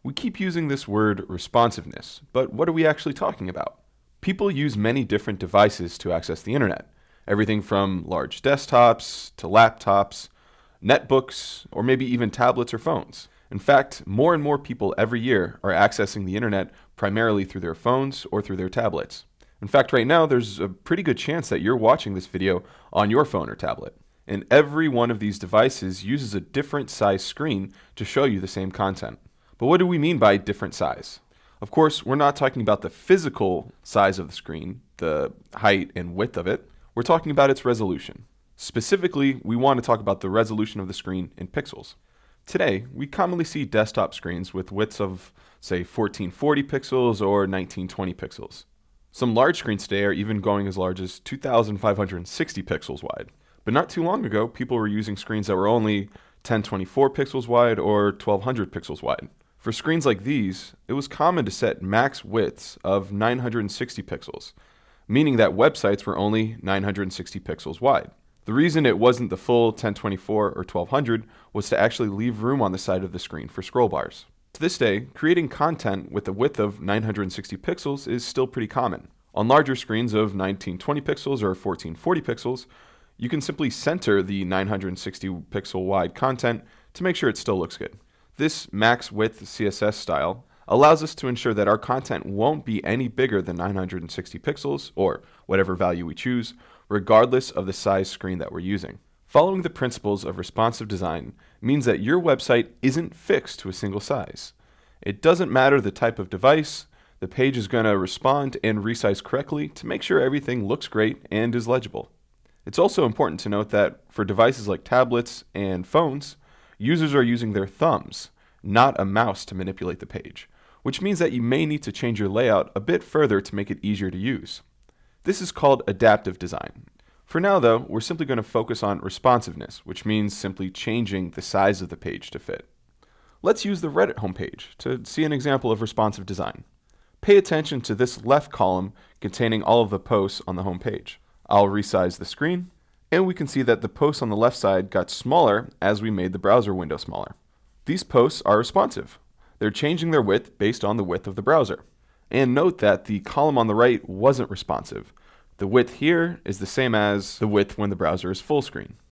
We keep using this word responsiveness, but what are we actually talking about? People use many different devices to access the internet. Everything from large desktops to laptops, netbooks, or maybe even tablets or phones. In fact, more and more people every year are accessing the internet primarily through their phones or through their tablets. In fact, right now, there's a pretty good chance that you're watching this video on your phone or tablet. And every one of these devices uses a different size screen to show you the same content. But what do we mean by different size? Of course, we're not talking about the physical size of the screen, the height and width of it. We're talking about its resolution. Specifically, we want to talk about the resolution of the screen in pixels. Today, we commonly see desktop screens with widths of, say, 1440 pixels or 1920 pixels. Some large screens today are even going as large as 2560 pixels wide. But not too long ago, people were using screens that were only 1024 pixels wide or 1200 pixels wide. For screens like these, it was common to set max widths of 960 pixels, meaning that websites were only 960 pixels wide. The reason it wasn't the full 1024 or 1200 was to actually leave room on the side of the screen for scroll bars. To this day, creating content with a width of 960 pixels is still pretty common. On larger screens of 1920 pixels or 1440 pixels, you can simply center the 960 pixel wide content to make sure it still looks good. This max width CSS style allows us to ensure that our content won't be any bigger than 960 pixels, or whatever value we choose, regardless of the size screen that we're using. Following the principles of responsive design means that your website isn't fixed to a single size. It doesn't matter the type of device, the page is going to respond and resize correctly to make sure everything looks great and is legible. It's also important to note that for devices like tablets and phones, users are using their thumbs, not a mouse, to manipulate the page, which means that you may need to change your layout a bit further to make it easier to use. This is called adaptive design. For now though, we're simply going to focus on responsiveness, which means simply changing the size of the page to fit. Let's use the Reddit homepage to see an example of responsive design. Pay attention to this left column containing all of the posts on the homepage. I'll resize the screen, and we can see that the posts on the left side got smaller as we made the browser window smaller. These posts are responsive. They're changing their width based on the width of the browser. And note that the column on the right wasn't responsive. The width here is the same as the width when the browser is full screen.